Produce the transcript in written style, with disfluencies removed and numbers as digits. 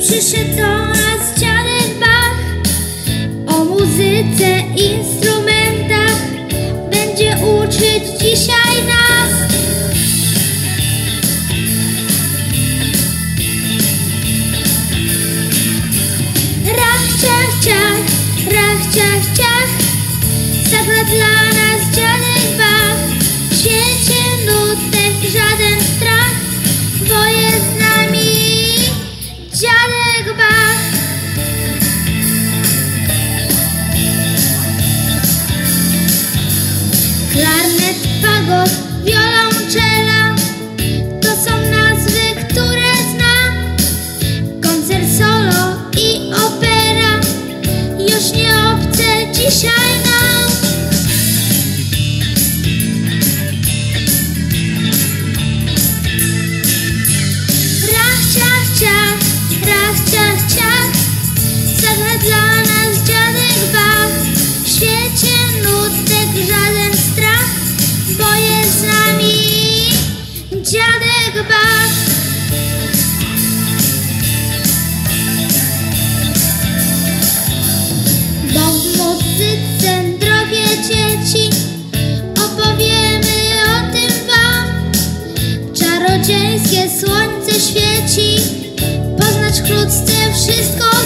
Przyszedł do nas dziadek Bach, o muzyce, instrumentach będzie uczyć dzisiaj nas. Rach, ciach, ciach, rach, ciach, ciach, zagra dla nas dziadek Bach. W świecie nutek żaden strach, bo jest z nami dziadek Bach. Klarnet, fagot, wiolonczela to są nazwy, które znam. Koncert solo i opera już nie obce dzisiaj nam. Rach, ciach, ciach, rach, ciach, ciach, zagra dla nas dziadek Bach. W świecie nutek żaden strach, bo jest z nami dziadek Bach. Bo w muzyce, drogie dzieci, opowiemy o tym wam. Czarodziejskie słońce świeci, poznać wkrótce wszystko